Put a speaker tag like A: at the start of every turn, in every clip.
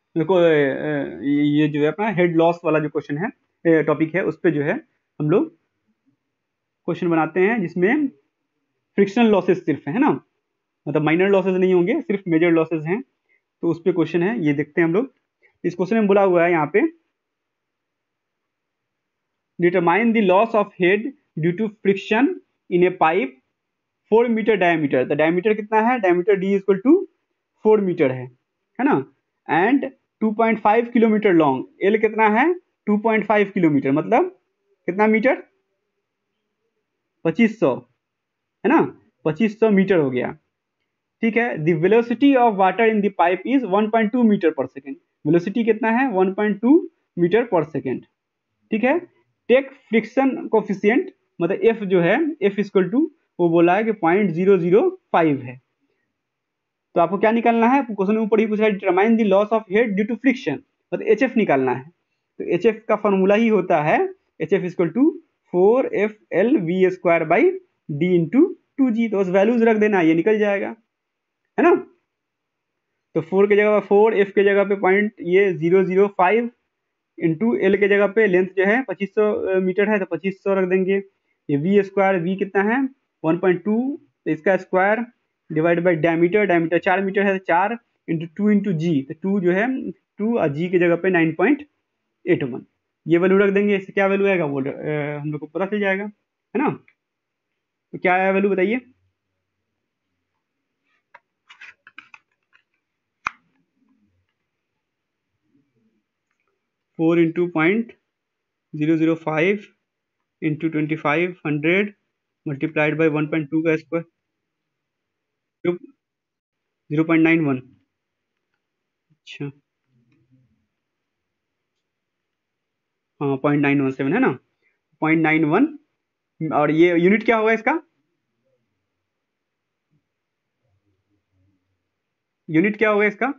A: देखो ये जो है अपना हेड लॉस वाला जो क्वेश्चन है, टॉपिक है, उस पे जो है हम लोग क्वेश्चन बनाते हैं जिसमें फ्रिक्शनल लॉसेस सिर्फ है ना, मतलब माइनर लॉसेस नहीं होंगे, सिर्फ मेजर लॉसेस हैं। तो उस पे क्वेश्चन है, ये देखते हैं हम लोग। इस क्वेश्चन में बोला हुआ है यहाँ पे, determine the loss of head due to friction in a pipe 4 meter diameter. The diameter कितना है, diameter D equal to 4 meter है ना, एंड 2.5 किलोमीटर लॉन्ग। एल कितना है, 2.5 किलोमीटर, मतलब कितना मीटर, 2500 है ना, 2500 मीटर हो गया। ठीक है, the velocity of water in the pipe is 1.2 meter per second. Velocity कितना है, 1.2 मीटर पर सेकेंड। ठीक है, टेक फ्रिक्शन कोफिशियंट, मतलब एफ जो है, एफ इक्वल टू, वो बोला है कि 0.005 है। तो आपको क्या निकालना है, क्वेश्चन में ऊपर ही पूछा है, determine the loss of head due to friction, मतलब एच एफ निकालना है। तो एच एफ का फॉर्मूला ही होता है H F equal to 4FL V² by D into 2G। तो बस वैल्यूज रख देना, ये निकल जाएगा, है ना। तो 4 के जगह 4, एफ के जगह पे पॉइंट ये 005 इंटू एल के जगह पे लेंथ जो है 2500 मीटर है, तो 2500 रख देंगे। ये V², V कितना है 1.2, तो इसका square divide by diameter, diameter 4 meter है, तो 4 इंटू 2 इंटू जी, तो 2 जो है 2 और जी की जगह पे 9.81, ये वैल्यू रख देंगे। इससे क्या वैल्यू आएगा वो हम लोग को पता चल जाएगा, है ना। तो क्या आया वैल्यू बताइए। 4 इंटू 0.005 इंटू 2500 मल्टीप्लाइड बाई 1.2 का स्क्वायर 0.91। अच्छा, हाँ 0.917 है ना, 0.91। और ये यूनिट क्या होगा इसका, यूनिट क्या होगा इसका,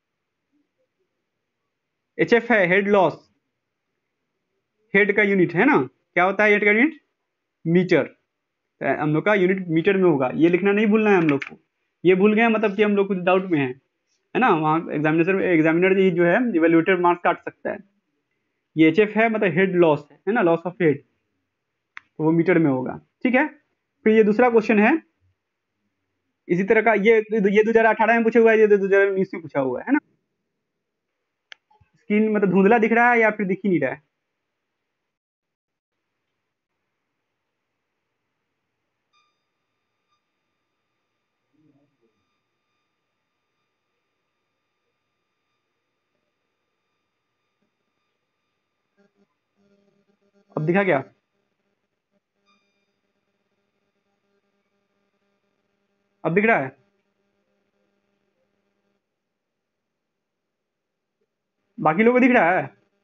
A: एच एफ है, हेड लॉस, हेड का यूनिट है ना, क्या होता है हेड का यूनिट, मीटर। तो हम लोग का यूनिट मीटर में होगा, ये लिखना नहीं भूलना है हम लोग को। ये भूल गए मतलब कि हम लोग कुछ डाउट में है ना, वहाँ एग्जामिनर जो है इवेल्युएटर मार्क्स काट सकता है। ये एच एफ है, मतलब हेड लॉस है ना, लॉस ऑफ हेड, तो वो मीटर में होगा। ठीक है, फिर ये दूसरा क्वेश्चन है इसी तरह का, ये 2018 में पूछा हुआ है, ये 2019 में पूछा हुआ है ना। स्क्रीन मतलब धुंधला दिख रहा है या फिर दिख ही नहीं रहा है। अब दिखा क्या, अब दिख रहा है, बाकी लोगों को दिख रहा है।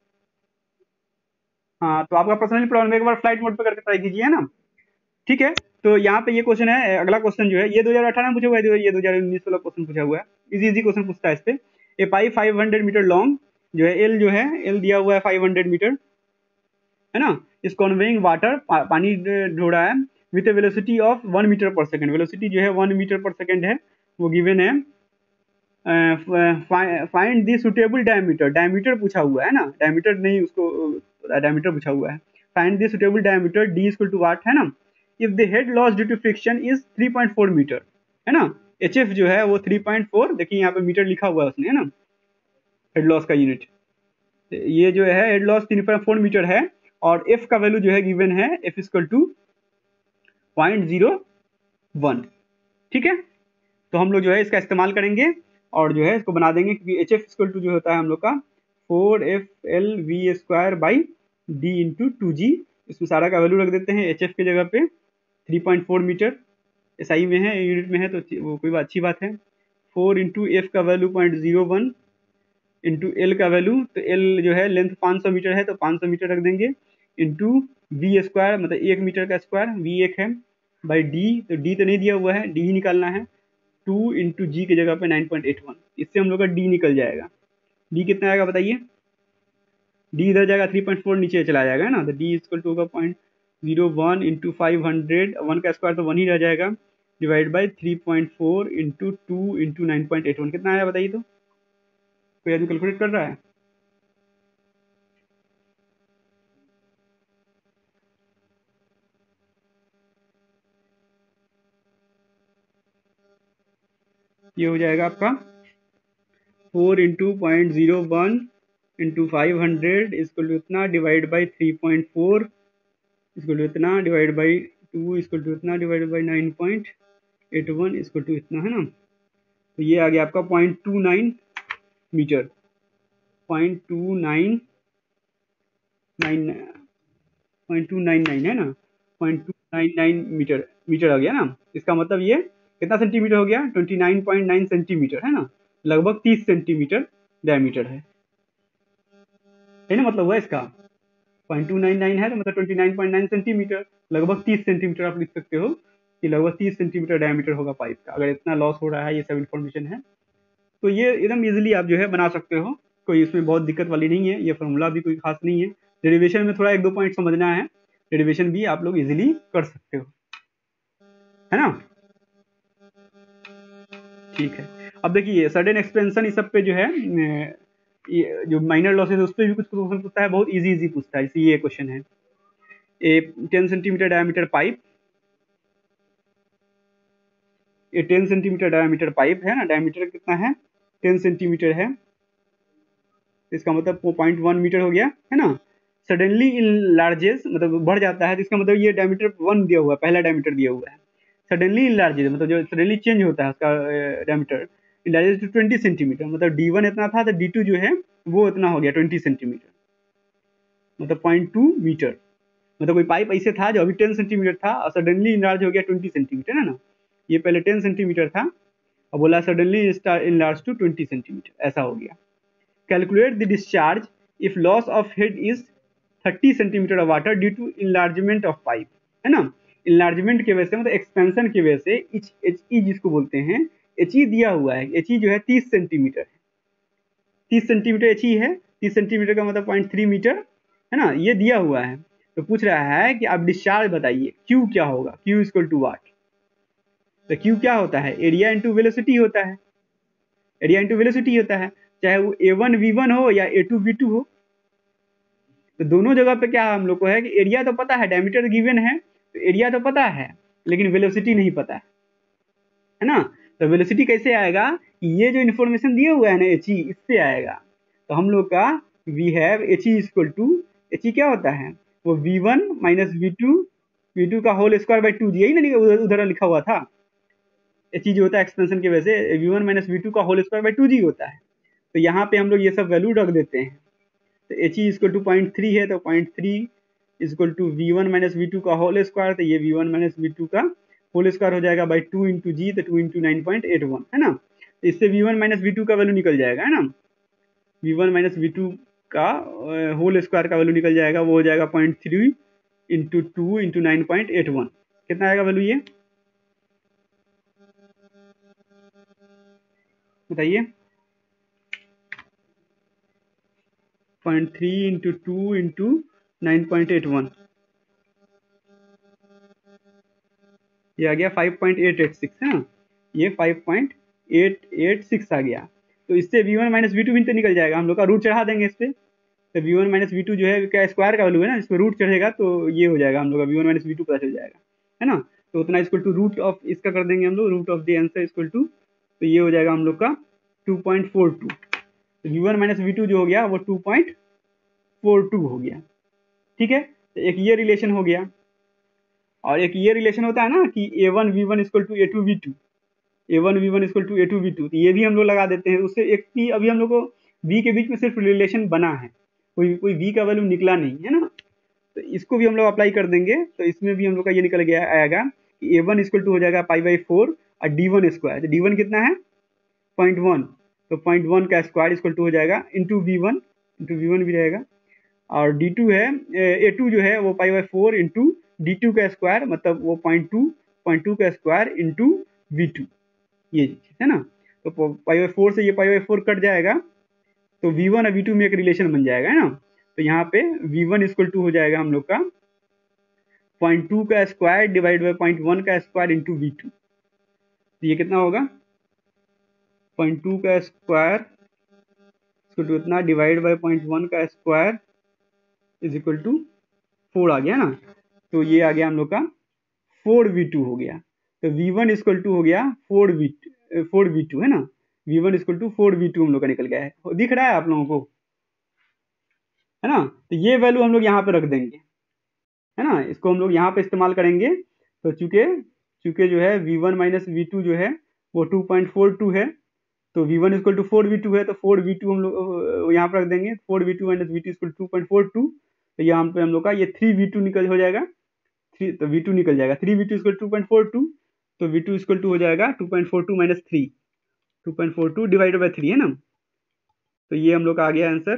A: हाँ, तो आपका पर्सनली प्रॉब्लम, एक बार फ्लाइट मोड पे करके ट्राई कीजिए, है ना। ठीक है, तो यहाँ पे ये क्वेश्चन है, अगला क्वेश्चन जो है ये 2018 में पूछा हुआ है, ये 2019 वाला क्वेश्चन पूछा हुआ है। इजी इजी क्वेश्चन पूछता है इस पे। ए पाइप 500 मीटर लॉन्ग जो है, एल जो है, एल दिया हुआ है 500 मीटर, है ना। इस कन्वेइंग वाटर, पानी ढो रहा है with a velocity of 1 meter per second. Velocity जो है 1 मीटर पर सेकंड है, वो गिवन है। Find the suitable diameter, diameter पूछा हुआ है ना, डायमीटर नहीं उसको, डायमीटर पूछा हुआ है। Find the suitable diameter D equal to what, है ना। If the head loss due to friction is 3.4 meter, है ना। एच एफ जो है वो 3.4, देखिए यहाँ पे मीटर लिखा हुआ है उसने, है ना, हेड लॉस का यूनिट। ये जो है हेड लॉस 3.4 मीटर है, और एफ का वैल्यू जो है गिवन है, एफ इक्वल टू 0.01। ठीक है, तो हम लोग जो है इसका इस्तेमाल करेंगे और जो है इसको बना देंगे, क्योंकि एच एफ इक्वल टू जो होता है हम लोग का 4FL V² by D into 2G। इसमें सारा का वैल्यू रख देते हैं, एच एफ की जगह पे 3.4 मीटर, एसआई में है, यूनिट में है, तो वो कोई अच्छी बात है। 4 इंटू एफ का वैल्यू 0.01 इंटू एल का वैल्यू, तो एल जो है लेंथ 500 मीटर है, तो 500 मीटर रख देंगे, इंटू V² मतलब 1 मीटर का स्क्वायर, V 1 है, बाई डी, तो डी तो नहीं दिया हुआ है, डी ही निकालना है। 2 इंटू जी की जगह पे 9.81, इससे हम लोग का डी निकल जाएगा। डी कितना आएगा बताइए, डी इधर जाएगा 3.4 नीचे चला जाएगा, है ना। तो डी इक्वल टू होगा 0.01 इंटू 500, 1 का स्क्वायर तो 1 ही रह जाएगा, डिवाइड बाई 3.4 इंटू 2 इंटू 9.81, कितना आया बताइए तो। कोई आदमी कैलकुलेट कर रहा है? ये हो जाएगा आपका 4 इंटू 0.01 इंटू 500 इसको इतना डिवाइड बाई 3.4 इसको इतना डिवाइड बाई 2 इसको इतना डिवाइड बाई 9.81 इसको इतना, है ना। तो ये आ गया आपका 0.29 मीटर, 0.299 है ना, 0.299 मीटर आ गया ना। इसका मतलब ये कितना सेंटीमीटर हो गया? 29.9 सेंटीमीटर, है ना, लगभग 30 सेंटीमीटर डायमीटर है ना। मतलब हुआ इसका 0.299 है तो मतलब 29.9 सेंटीमीटर, लगभग 30 सेंटीमीटर आप लिख सकते हो कि लगभग 30 सेंटीमीटर डायमीटर होगा पाइप का। अगर इतना लॉस हो रहा है, ये सब इन्फॉर्मेशन है, तो ये एकदम इजीली आप जो है बना सकते हो, कोई इसमें बहुत दिक्कत वाली नहीं है। ये फॉर्मूला भी कोई खास नहीं है। डेरिवेशन में थोड़ा 1-2 पॉइंट समझना है, डेरिवेशन भी आप लोग इजीली कर सकते हो, है ना। ठीक है, अब देखिए सडन एक्सपेंशन इस सब पे जो है ये जो माइनर लॉसेस है उस पर भी कुछ क्वेश्चन पूछता है, बहुत इजी पूछता है। इसी ये क्वेश्चन है, ए 10 सेंटीमीटर डायमीटर पाइप, ये 10 सेंटीमीटर डायमीटर पाइप है ना, डायमीटर कितना है? 10 सेंटीमीटर है, इसका मतलब 0.1 मीटर हो गया, है ना। सडनली इन लार्जेस मतलब बढ़ जाता है, तो इसका मतलब ये डायमीटर 1 दिया हुआ है, पहला डायमीटर दिया हुआ है। सडनली इन लार्जेस मतलब जो सडनली चेंज होता है उसका diameter enlarges to 20 centimeter, मतलब D1 इतना था तो D2 जो है वो इतना हो गया 20 सेंटीमीटर, मतलब 0.2 मीटर। मतलब कोई पाइप ऐसे था जो अभी 10 सेंटीमीटर था और सडनली इनलार्ज हो गया 20 सेंटीमीटर, है ना। ये पहले 10 सेंटीमीटर था और बोला सडनली इनलार्ज टू 20 सेंटीमीटर, ऐसा हो गया। Calculate the discharge if loss of head is 30 centimeter of water due to enlargement of pipe, है ना। इनलार्जमेंट की वजह से मतलब एक्सपेंशन की वजह से एच ई जिसको बोलते हैं, एच ई दिया हुआ है, एच ई जो है 30 सेंटीमीटर है, 30 सेंटीमीटर एच ई है, 30 सेंटीमीटर का मतलब 0.3 मीटर, है ना, ये दिया हुआ है। तो पूछ रहा है कि आप डिस्चार्ज बताइए, क्यू क्या होगा, क्यू इक्वल टू वाट। तो क्यू क्या होता है? एरिया इंटू वेलोसिटी होता है, एरिया इंटू वेलोसिटी होता है, चाहे वो A1V1 हो या A2V2 हो। तो दोनों जगह पे क्या हम लोग को है कि एरिया तो पता है, डायमीटर गिवन है तो एरिया तो पता है, लेकिन वेलोसिटी नहीं पता है ना। तो वेलोसिटी कैसे आएगा? ये जो इन्फॉर्मेशन दिया हुआ है ना एच ई, इससे आएगा। तो हम लोग का we have H E equal to, H E क्या होता है? वो V1 माइनस V2 का होल स्क्वायर बाई 2, यही ना उधर लिखा हुआ था। एच ई जो होता है एक्सपेंशन की वजह से V1 माइनस V2 का होल स्क्वायर बाई 2G होता है। तो यहाँ पे हम लोग ये सब वैल्यू रख देते हैं। तो एच ई इक्वल टू 0.3 है तो 0.3 equal to V1 minus V2 का होल स्क्वायर, तो ये V1 माइनस V2 का होल स्क्वायर हो जाएगा बाई 2 इंटू जी, तो 2 इंटू 9.81, है ना। तो इससे V1 माइनस V2 का वैल्यू निकल जाएगा, है ना। V1 माइनस V2 का होल स्क्वायर का वैल्यू निकल जाएगा, वो हो जाएगा 0.3 इंटू 2 इंटू 9.81। कितना आएगा वैल्यू ये बताइए? 0.3 इंटू 2 इंटू 9.81, ये आ गया 5.886, है ना। ये 5.886 आ गया। तो इससे V1 माइनस V2 भी तो निकल जाएगा, हम लोग का रूट चढ़ा देंगे इस पे। तो V1 माइनस V2 जो है क्या स्क्वायर का वैल्यू है ना, इसमें रूट चढ़ेगा तो ये हो जाएगा हम लोग का V1 माइनस V2 पता चल जाएगा, है ना। तो उतना इक्वल टू रूट ऑफ इसका कर देंगे हम लोग, root of the answer equal to, तो ये हो जाएगा हम लोग का 2.42। तो V1 माइनस V2 जो हो गया वो 2.42 हो गया, ठीक है। तो एक ये रिलेशन हो गया, और एक ये रिलेशन होता है ना कि A1V1 equal to A2V2, A1V1 equal to A2V2, तो ये भी हम लोग लगा देते हैं। उससे एक ही अभी हम लोग को V के बीच में सिर्फ रिलेशन बना है, कोई V का वैल्यू निकला नहीं है ना। तो इसको भी हम लोग अप्लाई कर देंगे, तो इसमें भी हम लोग का ये निकल गया आएगा कि A1 इक्वल टू हो जाएगा π/4 और D1 स्क्वायर, तो D1 कितना है 0.1, तो 0.1 का स्क्वायर इक्वल टू हो जाएगा इंटू V1 भी रहेगा, और D2 है A2 जो है वो π/4 इंटू D2 का स्क्वायर, मतलब वो 0.2 का स्क्वायर इंटू V2, ये चीज है ना। तो π/4 से ये π/4 कट जाएगा, तो V1 और V2 में एक रिलेशन बन जाएगा, है ना। तो यहाँ पे V1 इक्वल टू हो जाएगा हम लोग का 0.2 का स्क्वायर डिवाइड बाई 0.1 का स्क्वायर इंटू V2, तो ये कितना होगा 0.2 का स्क्वायर इक्वल टू इतना डिवाइड बाय 0.1 का स्क्वायर इज इक्वल टू 4 आ गया ना। तो ये आ गया हम लोग का 4v2 हो गया। तो v1 इक्वल टू हो गया 4v2 है ना। v1 इक्वल टू 4v2 हम लोग का निकल गया है, दिख रहा है आप लोगों को, है ना। तो ये वैल्यू हम लोग यहाँ पे रख देंगे, है ना, इसको हम लोग यहाँ पे इस्तेमाल करेंगे। तो चूंकि जो है v1 माइनस वी2 जो है वो 2.42 है, तो v1 इक्वल टू 4v2 है, तो 4v2 हम लोग यहाँ पर रख देंगे। 4v2 minus V2 equal to 2.42, तो यहाँ पे हम लोग का ये 3v2 निकल हो जाएगा, तो v2 निकल जाएगा। 3v2 इक्वल 2.42, तो v2 इक्वल टू हो जाएगा 2.42 माइनस 3, 2.42 डिवाइडेड बाय 3 है ना। तो ये हम लोग का आ गया आंसर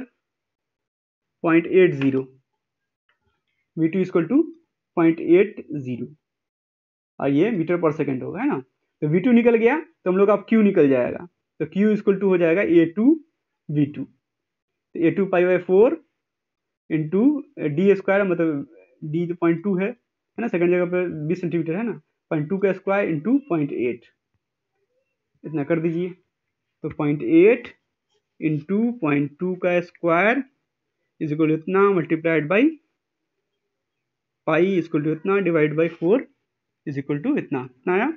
A: 0.80, v2 इक्वल टू 0.80, और ये मीटर पर सेकेंड होगा, है ना। तो v2 निकल गया, तो हम लोग अब q निकल जाएगा। तो q इक्वल टू हो जाएगा a2v2, तो a2 pi by 4 into D square, मतलब d 0.2 है ना, सेकंड जगह पे 20 सेंटीमीटर है ना, 0.2 का स्क्वायर इंटू 0.8, इतना कर दीजिए। तो 0.8 इंटू 0.2 का स्क्वायर इज इक्वल टू इतना multiplied by pi equal to इतना divide by 4 is equal to इतना आया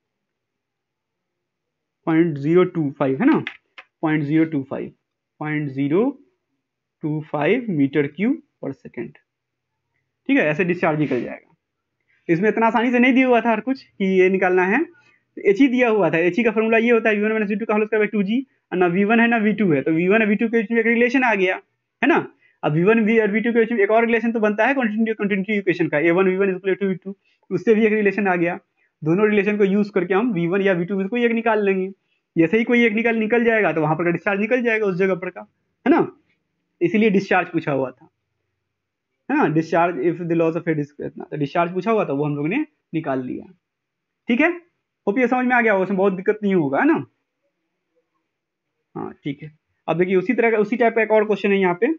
A: 0.025 है ना, 0.025 मीटर क्यूब पर सेकेंड। ठीक है, ऐसे डिस्चार्ज निकल जाएगा। इसमें इतना आसानी से नहीं दिया हुआ था हर कुछ कि ये निकालना है, एच ही दिया हुआ था। एच ही का फॉर्मूला ये होता है v1 माइनस v2 का होल स्क्वायर बाय 2g, और ना v1 है ना v2 है, तो v1 और v2 के बीच में एक रिलेशन आ गया, है ना। अब v1 और v2 के बीच में एक और रिलेशन तो बनता है कंटिन्यूटी इक्वेशन का, a1 v1 equal to v2, उससे भी एक रिलेशन आ गया। दोनों रिलेशन को यूज करके हम v1 या v2 में कोई एक निकाल लेंगे। जैसे ही कोई एक निकल जाएगा तो वहां पर डिस्चार्ज निकल जाएगा उस जगह पर का, है ना। इसीलिए डिस्चार्ज पूछा हुआ था, है ना। Discharge if the loss of इतना, तो डिस्चार्ज पूछा हुआ था, वो हम लोग ने निकाल लिया। ठीक है, होप ये समझ में आ गया, उसमें बहुत दिक्कत नहीं होगा, है ना। हाँ ठीक है, अब देखिए उसी तरह का उसी टाइप का एक और क्वेश्चन है यहाँ पे।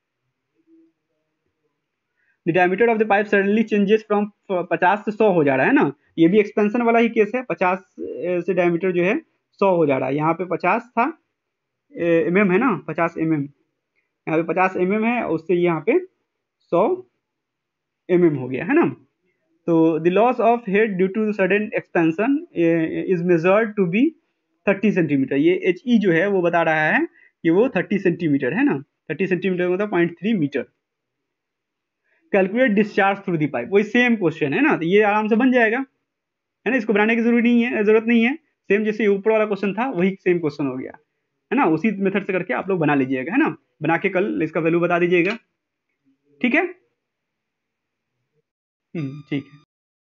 A: The diameter of the pipe suddenly changes from 50 से 100 हो जा रहा है ना। ये भी एक्सपेंशन वाला ही केस है, 50 से डायमीटर जो है 100 हो जा रहा है। यहाँ पे 50 था mm है ना, 50 mm, यहाँ पे 50 mm है, उससे यहाँ पे 100 mm हो गया, है ना। तो the loss of head due to sudden expansion is measured to be 30 centimeter. ये एच ई जो है वो बता रहा है कि वो 30 सेंटीमीटर है ना, 30 सेंटीमीटर मतलब 0.3 meter. Calculate discharge through the pipe, वही सेम क्वेश्चन है ना, तो ये आराम से बन जाएगा, है ना। इसको बनाने की जरूरत नहीं है, सेम जैसे ऊपर वाला क्वेश्चन था वही सेम क्वेश्चन हो गया, है ना। उसी मेथड से करके आप लोग बना लीजिएगा, है ना, बना के कल इसका वैल्यू बता दीजिएगा। ठीक है, ठीक है।